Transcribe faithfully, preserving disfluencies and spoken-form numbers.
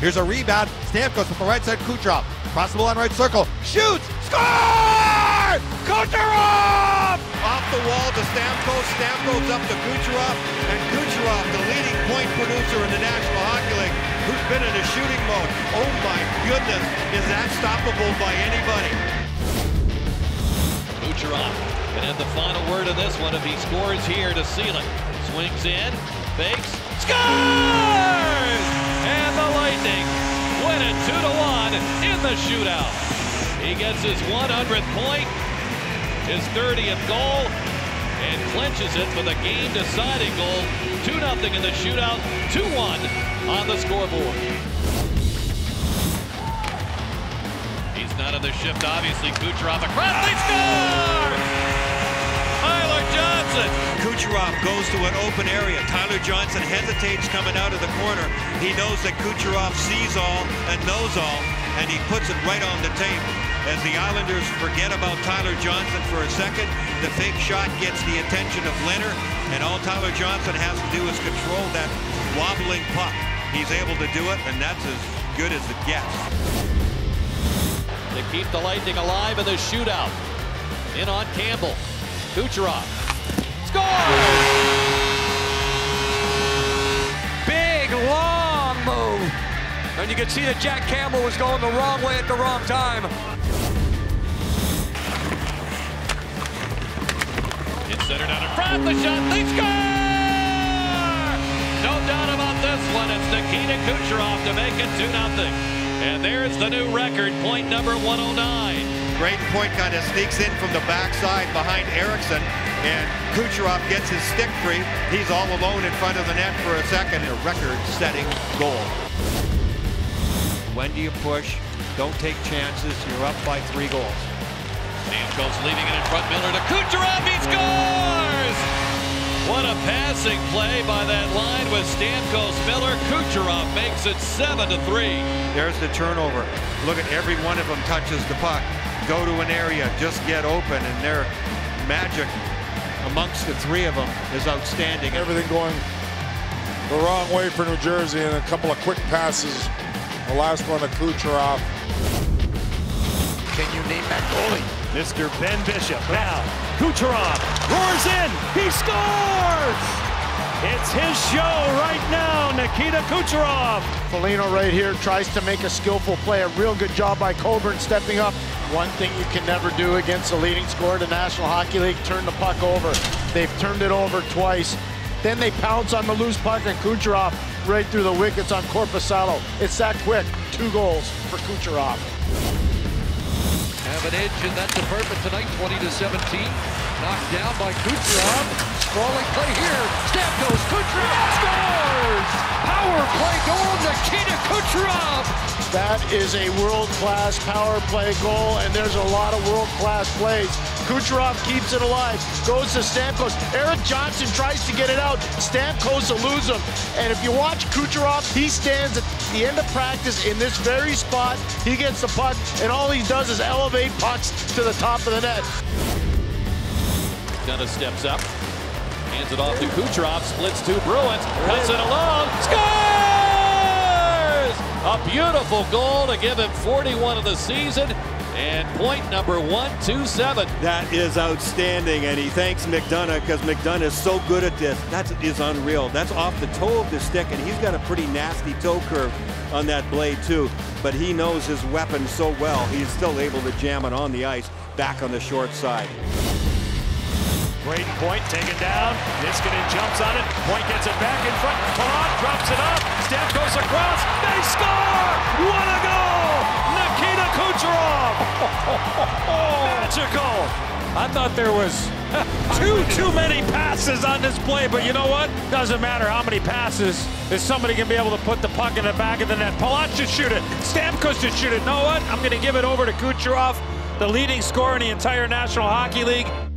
Here's a rebound. Stamkos with the right side. Kucherov. Cross the line, right circle. Shoots. Score! Kucherov! Off the wall to Stamkos. Stamkos up to Kucherov. And Kucherov, the leading point producer in the National Hockey League, who's been in a shooting mode. Oh my goodness, is that stoppable by anybody? Kucherov can have the final word of this one if he scores here to seal it. Swings in, fakes, scores! And the Lightning win it two to one in the shootout. He gets his one hundredth point, his thirtieth goal, and clinches it for the game-deciding goal. two nothing in the shootout, two one on the scoreboard. He's not in the shift, obviously. Kucherov across, they score! Tyler Johnson. Kucherov goes to an open area. Tyler Johnson hesitates coming out of the corner. He knows that Kucherov sees all and knows all, and he puts it right on the tape. As the Islanders forget about Tyler Johnson for a second, the fake shot gets the attention of Leonard, and all Tyler Johnson has to do is control that wobbling puck. He's able to do it, and that's as good as it gets. To keep the Lightning alive in the shootout. In on Campbell. Kucherov. Score! Big, long move. And you can see that Jack Campbell was going the wrong way at the wrong time. It's centered out in front. The shot. They score! No doubt about this one. It's Nikita Kucherov to make it two nothing. And there's the new record, point number one oh nine. Brayden Point kind of sneaks in from the backside behind Eriksson, and Kucherov gets his stick free. He's all alone in front of the net for a second. A record-setting goal. When do you push? Don't take chances. You're up by three goals. Stamkos leaving it in front. Miller to Kucherov. He scores! What a passing play by that line with Stamkos. Miller. Kucherov makes it seven to three. There's the turnover. Look at every one of them touches the puck. Go to an area, just get open, and their magic amongst the three of them is outstanding. Everything going the wrong way for New Jersey, and a couple of quick passes. The last one to Kucherov. Can you name that goalie? Mister Ben Bishop. Now, Kucherov roars in. He scores! It's his show right now, Nikita Kucherov. Foligno right here tries to make a skillful play. A real good job by Coburn stepping up. One thing you can never do against the leading scorer of the National Hockey League, turn the puck over. They've turned it over twice. Then they pounce on the loose puck, and Kucherov right through the wickets on Korpisalo. It's that quick. Two goals for Kucherov. Have an edge in that department tonight, twenty to seventeen. Knocked down by Kucherov. Sprawling play here. Stamkos, Kucherov scores! Power play goal, Nikita Kucherov! That is a world-class power play goal, and there's a lot of world-class plays. Kucherov keeps it alive, goes to Stamkos. Erik Johnson tries to get it out. Stamkos will lose him. And if you watch Kucherov, he stands at the end of practice in this very spot. He gets the puck, and all he does is elevate pucks to the top of the net. McDonough steps up, hands it off to Kucherov, splits two Bruins, cuts it along, scores! A beautiful goal to give him forty-one of the season, and point number one two seven. That is outstanding, and he thanks McDonough because McDonough is so good at this. That is unreal. That's off the toe of the stick, and he's got a pretty nasty toe curve on that blade too. But he knows his weapon so well, he's still able to jam it on the ice back on the short side. Brayden Point taken down. Niskanen jumps on it. Point gets it back in front. Palat drops it up. Stamkos across. They score! What a goal! Nikita Kucherov! Magical! I thought there was too, too many passes on this play, but you know what? Doesn't matter how many passes. If somebody can be able to put the puck in the back of the net. Palat should shoot it. Stamkos should shoot it. You know what? I'm going to give it over to Kucherov, the leading scorer in the entire National Hockey League.